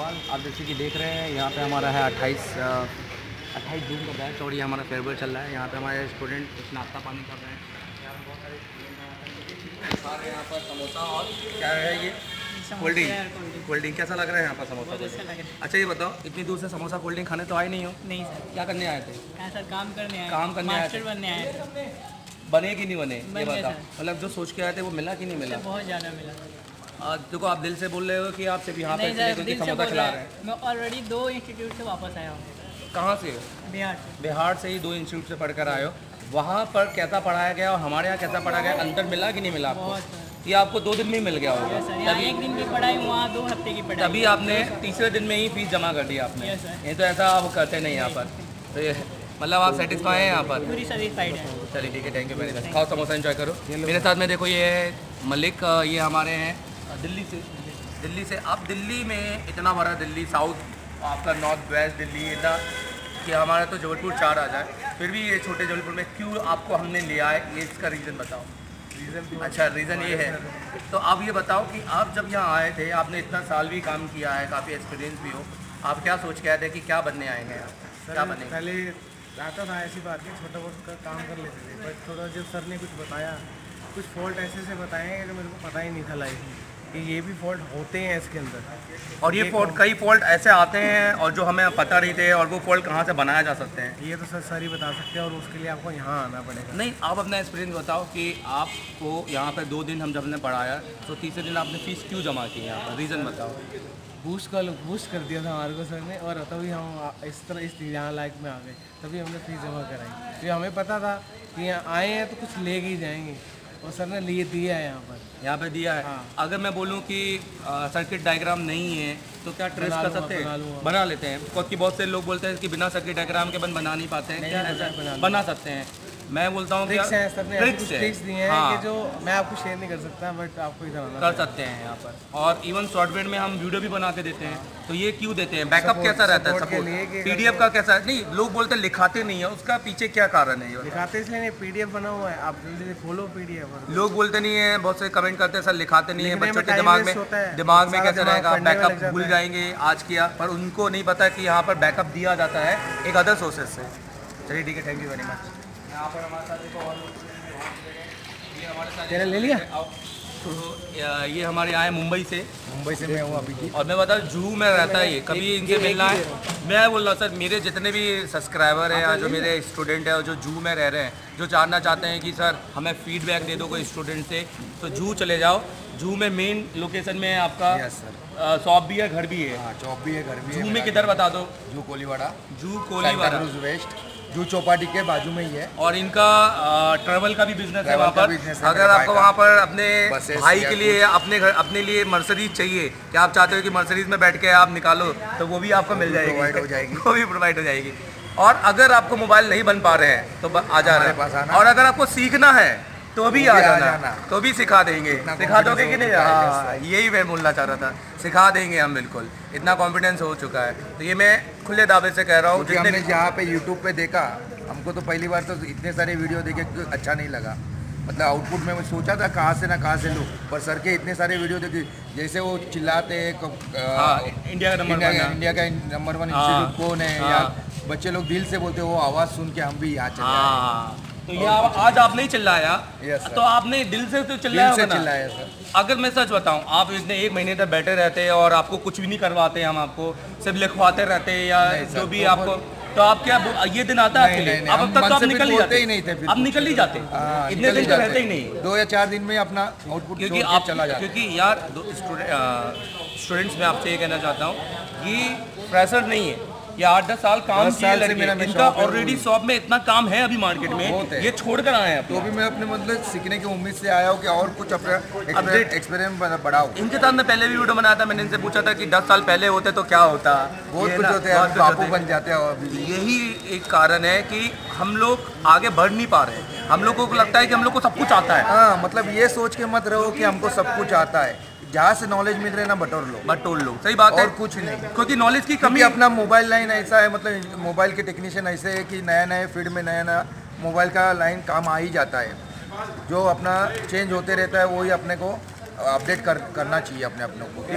अग्रवाल। आप जैसे कि देख रहे हैं यहाँ पे हमारा है 28 जून का बैच और ये हमारा फेयरवेल चल रहा है। यहाँ पे हमारे स्टूडेंट कुछ नाश्ता पानी कर रहे हैं। यहाँ पे बहुत सारे स्टूडेंट खा रहे हैं। यहाँ पर समोसा और क्या है ये कोल्ड ड्रिंक कैसा लग रहा है यहाँ पर समोसा? अच्छा ये बताओ, इतनी दूर से समोसा कोल्ड ड्रिंक खाने तो आए नहीं हो? नहीं सर। क्या करने आए थे? सर काम करने आए, काम करने आए थे। बनने आए थे। बने कि नहीं बने ये बताओ। मतलब जो सोच के आए थे वो मिला कि नहीं मिला? बहुत ज़्यादा मिला। देखो आप दिल से बोल रहे हो कि आप सिर्फ यहाँ पे क्योंकि समोसा खिला रहे हैं? मैं ऑलरेडी 2 इंस्टीट्यूट से वापस आया हूँ। कहाँ से? बिहार से। बिहार से ही 2 इंस्टीट्यूट से पढ़कर आए हो। वहाँ पर कैसा पढ़ाया गया और हमारे यहाँ कैसा पढ़ाया गया, अंतर मिला कि नहीं मिला आपको? ये आपको 2 दिन में ही मिल गया होगा? तभी 1 दिन की पढ़ाई, वहाँ 2 हफ्ते की पढ़ाई। तभी आपने तीसरे दिन में ही फीस जमा कर दी आपने? ये तो ऐसा आप करते नहीं यहाँ पर। तो ये मतलब आप सेटिस्फाई हैं यहाँ पर? पूरी सेटिस्फाइड है। चलिए ठीक है, थैंक यू वेरी मच। खाओ समोसा एंजॉय करो। मेरे साथ में देखो ये है मलिक, ये हमारे हैं दिल्ली से। आप दिल्ली में इतना बड़ा दिल्ली, साउथ आपका नॉर्थ वेस्ट दिल्ली, इतना कि हमारा तो जबलपुर 4 आ जाए, फिर भी ये छोटे जबलपुर में क्यों आपको हमने लिया है, ये इसका रीज़न बताओ। अच्छा रीज़न ये है, तो आप ये बताओ कि आप जब यहाँ आए थे, आपने इतना साल भी काम किया है, काफ़ी एक्सपीरियंस भी हो, आप क्या सोच के आए थे कि क्या बनने आए हैं आप? क्या बने? पहले आता था ऐसी बात नहीं, छोटा बहुत काम कर लेते थे, बट थोड़ा जब सर ने कुछ बताया, कुछ फॉल्ट ऐसे बताए हैं कि मेरे को पता ही नहीं था लाइफ में कि ये भी फॉल्ट होते हैं इसके अंदर। और ये कई फॉल्ट ऐसे आते हैं और जो हमें पता नहीं थे, और वो फॉल्ट कहाँ से बनाया जा सकते हैं ये तो सर ही बता सकते हैं, और उसके लिए आपको यहाँ आना पड़ेगा। नहीं, आप अपना एक्सपीरियंस बताओ कि आपको यहाँ पर 2 दिन हम जब हमने पढ़ाया तो तीसरे दिन आपने फीस क्यों जमा की यहाँ पर, रीज़न बताओ। बूस्ट कर दिया था हमारे को सर ने, और तभी हम इस यहाँ लाइफ में आ गए, तभी हमने फीस जमा कराई। तो हमें पता था कि यहाँ आए हैं तो कुछ ले ही जाएंगे, और सर ने दिया है यहाँ पे दिया है। हाँ। अगर मैं बोलूँ कि सर्किट डायग्राम नहीं है तो क्या ट्रेस कर सकते हैं? बना लेते हैं, क्योंकि बहुत से लोग बोलते हैं कि बिना सर्किट डायग्राम के बना नहीं पाते हैं। क्या ऐसा बना सकते हैं? मैं बोलता हूँ ट्रिक्स हैं, सर ने ट्रिक्स दी हैं कि जो मैं आपको शेयर नहीं कर सकता, बट आपको इधर कर सकते हैं यहाँ पर। और इवन सॉफ्टवेयर में हम वीडियो भी बना के देते हैं। तो ये क्यों देते हैं? बैकअप कैसा रहता है? सपोर्ट PDF का कैसा है? नहीं, लोग बोलते हैं लिखाते नहीं है, उसका पीछे क्या कारण है? लिखाते इसलिए नहीं, PDF बना हुआ है, आप जल्दी से खोलो PDF। लोग बोलते नहीं है, बहुत से कमेंट करते हैं सर लिखाते नहीं है, बच्चों के दिमाग में कैसे रहेगा, बैकअप भूल जाएंगे आज किया, पर उनको नहीं पता कि यहाँ पर बैकअप दिया जाता है एक अदर सोर्सेज से। चलिए ठीक है, थैंक यू वेरी मच। यहाँ पर हमारे साथ देखो और ये हमारे साथ ले लिया। तो ये हमारे आए मुंबई से मैं हूँ अभी, और मैं बता जूहू में रहता है ये, कभी इनसे मिलना है। मैं बोल रहा हूँ सर, मेरे जितने भी सब्सक्राइबर हैं या जो मेरे स्टूडेंट हैं और जो जूहू में रह रहे हैं, जो जानना चाहते हैं कि सर हमें फीडबैक दे दो कोई स्टूडेंट से, तो जूहू चले जाओ। जूहू में मेन लोकेशन में आपका शॉप भी है, घर भी है। शॉप भी है, घर भी है। जूहू में किधर बता दो? जूहू कोलीवाड़ा वेस्ट, जूहू चौपाटी के बाजू में ही है। और इनका ट्रैवल का भी बिजनेस है वहाँ पर। अगर आपको वहाँ पर अपने भाई के लिए अपने लिए मर्सिडीज चाहिए, क्या आप चाहते हो कि मर्सिडीज में बैठ के आप निकालो, तो वो भी आपको मिल जाएगी, वो भी प्रोवाइड हो जाएगी। और अगर आपको मोबाइल नहीं बन पा रहे हैं तो आ जा रहे हैं, और अगर आपको सीखना है तो भी आ जाना, तो भी सिखा देंगे। सिखा दोगे कि नहीं? हाँ, यही मैं बोलना चाह रहा था, सिखा देंगे हम, बिल्कुल इतना कॉन्फिडेंस हो चुका है। तो ये मैं खुले दावे से कह रहा हूँ। हमने जहाँ पे यूट्यूब पे देखा, हमको तो पहली बार तो इतने सारे वीडियो देखे अच्छा नहीं लगा, मतलब आउटपुट में मैं सोचा था कहाँ से लूँ, पर सर के इतने सारे वीडियो देखे, जैसे वो चिल्लाते इंडिया का नंबर 1 इंस्टीट्यूट कौन है, या बच्चे लोग दिल से बोलते, वो आवाज़ सुन के हम भी यहाँ चले। तो ये आज आप नहीं चिल्लाया, तो आपने दिल से तो चिल्लाया सर। अगर मैं सच बताऊं, आप इतने 1 महीने तक बैठे रहते हैं और आपको कुछ भी नहीं करवाते, हम आपको सिर्फ लिखवाते रहते हैं या जो भी आपको, तो आप क्या ये दिन आता है आपके लिए? अब तक तो आप निकल ही जाते, आप निकल ही जाते, इतने दिन तो रहते ही नहीं। 2 या 4 दिन में अपना आउटपुट क्योंकि आप चला जाता। क्योंकि यार स्टूडेंट्स में आपसे ये कहना चाहता हूँ, ये प्रेशर नहीं है, ये 8-10 साल काम किए लड़के, इनका ऑलरेडी शॉप में इतना काम है अभी मार्केट में, ये छोड़ कर आए हैं। तो भी मैं अपने मतलब सीखने की उम्मीद से आया हूँ कि और कुछ अपना एक्सपीरियंस बढ़ाओ। इनके साथ मैं पहले भी वीडियो बनाया था, मैंने इनसे पूछा था कि 10 साल पहले होते तो क्या होता, बहुत कुछ होते हैं, बापू बन जाते हैं। यही एक कारण है कि हम लोग आगे बढ़ नहीं पा रहे हैं। हम लोगों को लगता है कि हम लोग को सब कुछ आता है। हाँ, मतलब ये सोच के मत रहो कि हमको सब कुछ आता है, जहाँ से नॉलेज मिल रहे हैं ना बटोर लो, सही बात है, और कुछ नहीं, क्योंकि नॉलेज की कमी। अपना मोबाइल लाइन ऐसा है, मतलब मोबाइल के टेक्नीशियन ऐसे है कि नया फील्ड में नया मोबाइल का लाइन काम आ ही जाता है, जो अपना चेंज होते रहता है, वही अपने को अपडेट करना चाहिए अपने को।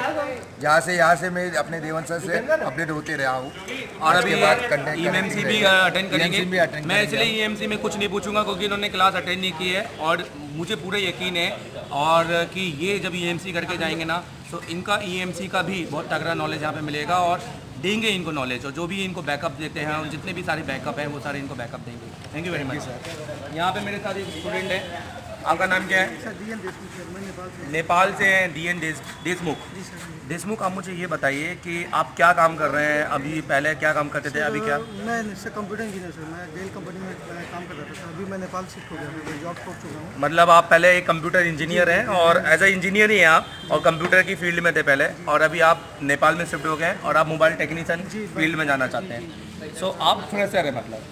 यहाँ से मैं अपने देवन सर से अपडेट होते रहा हूँ। और अभी EMC भी अटेंड करेंगे। मैं इसलिए EMC में कुछ नहीं पूछूंगा क्योंकि इन्होंने क्लास अटेंड नहीं की है और मुझे पूरा यकीन है और कि ये जब EMC करके जाएंगे ना तो इनका EMC का भी बहुत तगड़ा नॉलेज यहाँ पे मिलेगा और देंगे इनको नॉलेज, और जो भी इनको बैकअप देते हैं और जितने भी सारे बैकअप हैं वो सारे इनको बैकअप देंगे। Thank you very much sir. यहाँ पे मेरे साथ एक स्टूडेंट है, आपका नाम क्या है? सर DN देशमुख सर, मैं नेपाल से हैं। DN देशमुख। देशमुख, आप मुझे ये बताइए कि आप क्या काम कर रहे हैं अभी, पहले क्या काम करते थे, अभी क्या? मैं कंप्यूटर इंजीनियर सर, मैं डेल कंपनी में काम करता था सर। अभी मैं नेपाल शिफ्ट हो गया, मैं जॉब छोड़ चुका हूँ। मतलब आप पहले एक कंप्यूटर इंजीनियर हैं और एज ए इंजीनियर ही हैं आप, और कंप्यूटर की फील्ड में थे पहले, और अभी आप नेपाल में शिफ्ट हो गए हैं और आप मोबाइल टेक्नीशियन फील्ड में जाना चाहते हैं। सो आप फ्रेशर है,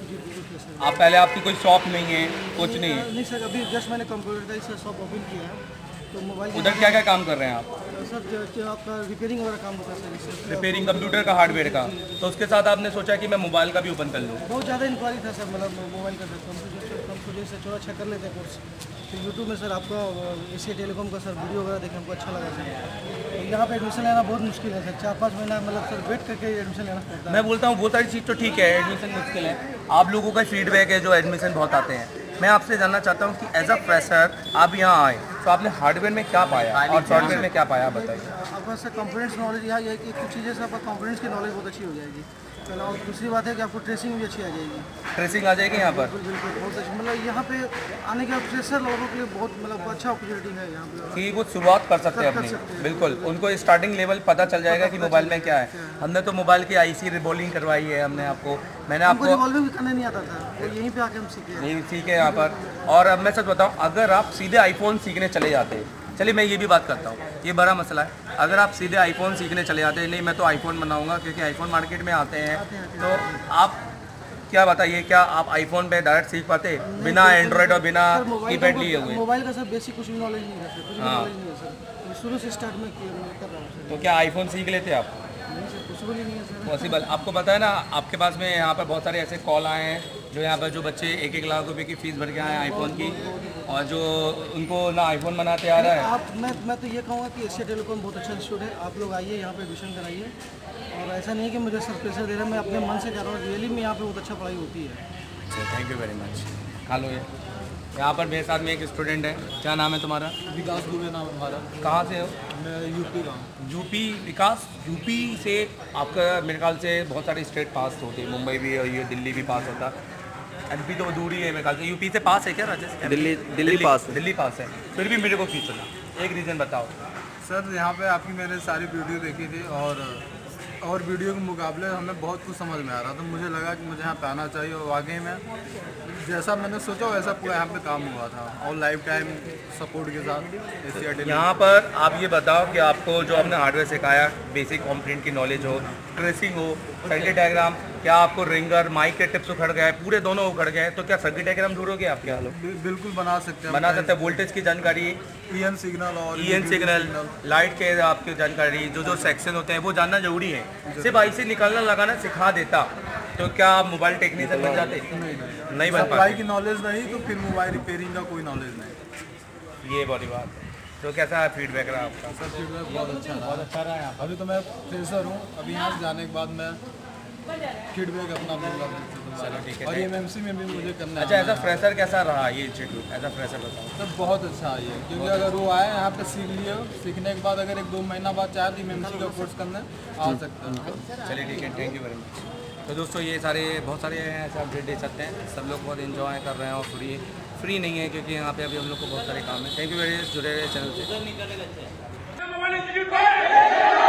मतलब आप पहले आपकी कोई शॉप नहीं है, कुछ नहीं है? नहीं सर, अभी जस्ट मैंने कंप्यूटर का शॉप ओपन किया है। तो मोबाइल उधर क्या क्या काम कर रहे हैं आप? सर जो आपका रिपेयरिंग वगैरह काम होता है सर, रिपेयरिंग कंप्यूटर का, हार्डवेयर का। तो उसके साथ आपने सोचा कि मैं मोबाइल का भी ओपन कर लूँ? बहुत ज़्यादा इंक्वायरी था सर, मतलब मोबाइल का कंप्यूटर से थोड़ा अच्छा कर लेते हैं कोर्स। फिर यूट्यूब में सर आपका एशिया टेलीकॉम का सर वीडियो वगैरह देखे हमको अच्छा लगा सर। तो यहाँ पे एडमिशन लेना बहुत मुश्किल है सर, 4-5 महीना मतलब सर वेट करके एडमिशन लेना पड़ता है। मैं बोलता हूँ वो सारी चीज़ तो ठीक है, एडमिशन मुश्किल है, आप लोगों का फीडबैक है जो एडमिशन बहुत आते हैं। मैं आपसे जानना चाहता हूँ कि एज अ फ्रेशर आप यहाँ आए तो आपने हार्डवेयर में क्या पाया और सॉफ्टवेयर में क्या पाया, बताइए। आपका सर कंपोनेंट्स नॉलेज यहाँ ये कुछ चीज़ें से आपका कंपोनेंट्स की नॉलेज बहुत अच्छी हो जाएगी पहला, और दूसरी बात है कि आपको ट्रेसिंग भी अच्छी आ जाएगी। ट्रेसिंग आ जाएगी यहाँ पर? बिल्कुल बिल्कुल, बहुत अच्छी, मतलब यहाँ पे आने के फ्रेशर लोगों के लिए बहुत मतलब अच्छा अपॉर्चुनिटी है यहाँ पे कि वो शुरुआत कर सकते हैं अपनी। बिल्कुल, उनको स्टार्टिंग लेवल पता चल जाएगा कि मोबाइल में क्या है। हमने तो मोबाइल की IC रिबॉलिंग करवाई है हमने आपको, मैंने आपको रिवॉल्विंग भी करने नहीं आता था, तो यहीं पे आके हम सीखे यहाँ पर। और अब मैं सच बताऊँ, अगर आप सीधे आईफोन सीखने चले जाते हैं, चलिए मैं ये भी बात करता हूँ, ये बड़ा मसला है, अगर आप सीधे आईफोन सीखने चले जाते हैं, नहीं मैं तो आईफोन बनाऊंगा क्योंकि आईफोन मार्केट में आते हैं, तो आप क्या बताइए, क्या आप आईफोन पे डायरेक्ट सीख पाते बिना एंड्रॉयड और बिना कीपैड लिए हुए? मोबाइल का सर बेसिक कुछ भी नॉलेज नहीं है सर, कुछ भी नॉलेज नहीं है सर, शुरू से स्टार्ट में कर रहा हूँ सर। तो क्या आईफोन सीख लेते आप? नहीं सर, पॉसिबल ही नहीं है सर। पॉसिबल, आपको पता है ना, आपके पास में यहाँ पर बहुत सारे ऐसे कॉल आए हैं जो यहाँ पर जो बच्चे 1-1 लाख रुपए की फ़ीस भर के आए हैं आईफोन की, और जो उनको ना आईफोन बनाते आ रहा है। आप मैं तो ये कहूँगा कि एशिया टेलीकॉम बहुत अच्छा इंस्टीट्यूट है, आप लोग आइए यहाँ पे एडमिशन कराइए, और ऐसा नहीं कि मुझे सर प्रेशर दे रहा है, मैं अपने मन से कह रहा हूँ, रियली में यहाँ पे बहुत अच्छा पढ़ाई होती है। अच्छा, थैंक यू वेरी मच। खा लो ये। यहाँ पर मेरे साथ में एक स्टूडेंट है, क्या नाम है तुम्हारा? विकास दुबे नाम है हमारा। कहाँ से हो? मैं यूपी का हूँ। यूपी? विकास, यूपी से आपका मेरे ख्याल से बहुत सारे स्टेट पास होते हैं, मुंबई भी और ये दिल्ली भी पास होता, MP तो दूरी है मेरे ख्याल से। यूपी से पास है क्या राजेश? दिल्ली पास है। दिल्ली पास है, फिर भी मेरे को क्यों चुना, एक रीज़न बताओ। सर यहाँ पे आपकी मैंने सारी वीडियो देखी थी, और वीडियो के मुकाबले हमें बहुत कुछ समझ में आ रहा था, तो मुझे लगा कि मुझे यहाँ पे आना चाहिए, और वाकई में जैसा मैंने सोचा वैसा पूरा यहाँ पे काम हुआ था, और लाइफ टाइम सपोर्ट के साथ एशिया टेलीकॉम। यहाँ पर आप ये बताओ कि आपको जो हमने हार्डवेयर सिखाया, बेसिक कंपोनेंट की नॉलेज हो, ट्रेसिंग हो, सर्किट डायग्राम, क्या आपको रिंगर माइक के टिप्स उखड़ गए, पूरे दोनों उखड़ गए, तो क्या सर्किट डायग्राम दूर हो गया आपके हाल? बिल्कुल बना सकते हैं, बना सकते हैं। वोल्टेज की जानकारी, EN सिग्नल और EN सिग्नल, लाइट के आपकी जानकारी, जो सेक्शन होते हैं वो जानना जरूरी है। सिर्फ IC निकालना लगाना सिखा देता तो क्या आप मोबाइल टेक्नीशियन बन जाते? नहीं बन पाते। सप्लाई की नॉलेज नहीं तो फिर मोबाइल रिपेयरिंग का कोई नॉलेज नहीं। ये बड़ी बात है। तो कैसा फीडबैक रहा आपका? सर फीडबैक बहुत अच्छा रहा यहाँ। अभी तो मैं फ्रेशर हूँ, अभी यहाँ से जाने के बाद मैं फीडबैक अपना दूंगा। चलो ठीक है। और MMC में भी मुझे करना है। अच्छा, एज अ फ्रेशर कैसा रहा ये इंस्टीट्यूट? एज अ फ्रेशर बताओ। तो बहुत अच्छा है ये, क्योंकि अगर वो आए यहाँ पे सीख लिए, सीखने के बाद अगर 1-2 महीना बाद चाहे तो MMC का कोर्स करने आ सकते हैं। चलिए ठीक है, थैंक यू वेरी मच। तो दोस्तों ये बहुत सारे ऐसे अपडेट दे सकते हैं, सब लोग बहुत इन्जॉय कर रहे हैं, और फ्री नहीं है क्योंकि यहाँ पे अभी हम लोग को बहुत सारे काम है। थैंक यू वेरी मच, जुड़े रहे चैनल से।